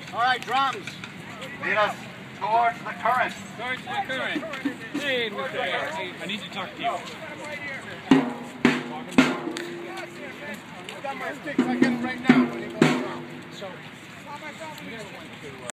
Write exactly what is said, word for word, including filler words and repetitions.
All right, drums. Lead us towards the current. Towards the current. Hey, Mister Hey, I need to talk to you. I got my sticks. I get it right now when he goes around. So, you guys want to... Uh,